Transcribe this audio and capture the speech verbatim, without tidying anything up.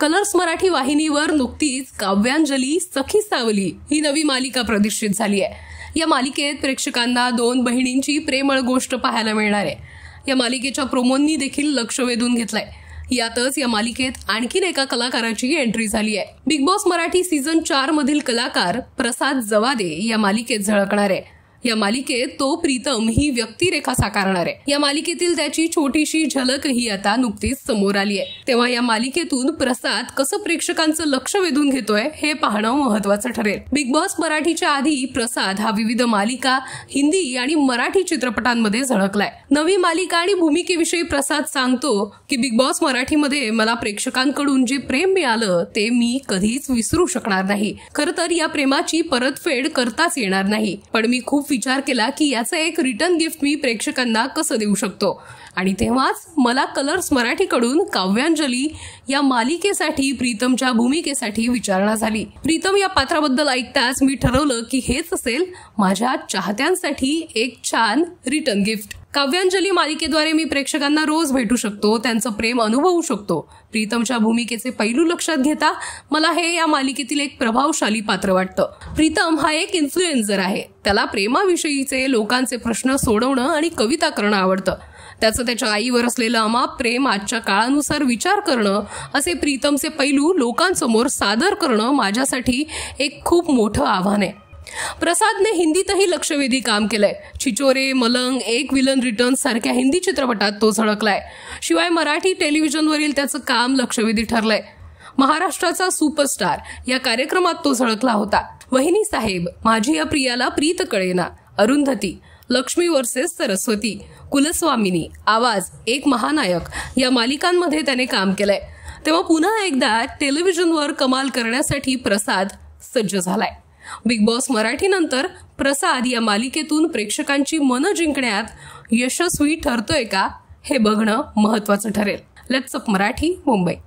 Colours Marathi वाहिनीवर नुकतीच काव्यांजली सखी सावली ही नवी मालिका प्रदर्शित झाली आहे। या मालिकेत प्रेक्षकांना दोन बहिणींची प्रेमळ गोष्ट पाहायला मिळणार आहे। या मालिकेच्या प्रोमोंनी देखील लक्ष वेधून घेतलंय। यातच या मालिकेत आणखीन एका कलाकाराची एंट्री झाली आहे। बिग बॉस मराठी सीझन चार मधील कलाकार प्रसाद जवादे या मालिकेत झळकणार आहे। या मालिकेत तो प्रीतम ही व्यक्तिरेखा साकारणार आहे। या मालिकेतील त्याची छोटीशी झलकही आता नुकतीच समोर आली आहे। तेव्हा या मालिकेतून प्रसाद कसं प्रेक्षकांचं लक्ष वेधून घेतोय हे पाहणं महत्त्वाचं ठरेल। बिग बॉस मराठीच्या आधी प्रसाद हा विविध मालिका, हिंदी आणि मराठी चित्रपटांमध्ये झळकलाय। नवी मालिका आणि भूमिकेविषयी प्रसाद सांगतो की बिग बॉस मराठीमध्ये मला प्रेक्षकांकडून जे प्रेम मिळालं ते मी कधीच विसरू शकणार नाही। खरं तर या प्रेमाची परतफेड करताच येणार नाही, पण मी खूप विचार केला की याचं एक रिटर्न गिफ्ट मी प्रेक्षकांना कसं देऊ शकतो, आणि तेव्हाच मला कलर्स मराठीकडून काव्यांजली या मालिकेसाठी प्रीतमच्या भूमिकेसाठी विचारणा झाली। प्रीतम या पात्राबद्दल ऐकताच मी ठरवलं की हेच असेल माझ्या चाहत्यांसाठी एक छान रिटर्न गिफ्ट। काव्यांजली मालिकेद्वारे मी प्रेक्षकांना रोज भेटू शकतो, त्यांचं प्रेम अनुभवू शकतो। प्रीतमच्या भूमिकेचे पैलू लक्षात घेता मला हे या मालिकेतील एक प्रभावशाली पात्र वाटतं। प्रीतम हा एक इन्फ्लुएन्सर आहे। त्याला प्रेमाविषयीचे लोकांचे प्रश्न सोडवणं आणि कविता करणं आवडतं। त्याचं त्याच्या आईवर असलेलं अमाप प्रेम आजच्या काळानुसार विचार करणं असे प्रीतमचे पैलू लोकांसमोर सादर करणं माझ्यासाठी एक खूप मोठं आव्हान आहे। प्रसादने हिंदीतही लक्षवेधी काम केलंय। छिछोरे, मलंग, एक विलन रिटर्न सारख्या हिंदी चित्रपटात तो झळकलाय। शिवाय मराठी टेलिव्हिजनवरील त्याचं काम लक्षवेधी ठरलंय। महाराष्ट्राचा सुपरस्टार या कार्यक्रमात तो झळकला होता। वहिनी साहेब, माझी या प्रियाला प्रीत कळेना, अरुंधती, लक्ष्मी वर्सेस सरस्वती, कुलस्वामिनी, आवाज, एक महानायक या मालिकांमध्ये त्याने काम केलंय। तेव्हा पुन्हा एकदा टेलिव्हिजनवर कमाल करण्यासाठी प्रसाद सज्ज झालाय। बिग बॉस मराठी नंतर प्रसाद या मालिकेतून प्रेक्षकांची मनं जिंकण्यात यशस्वी ठरतोय का हे बघणं महत्त्वाचं ठरेल। Let's up Marathi, Mumbai.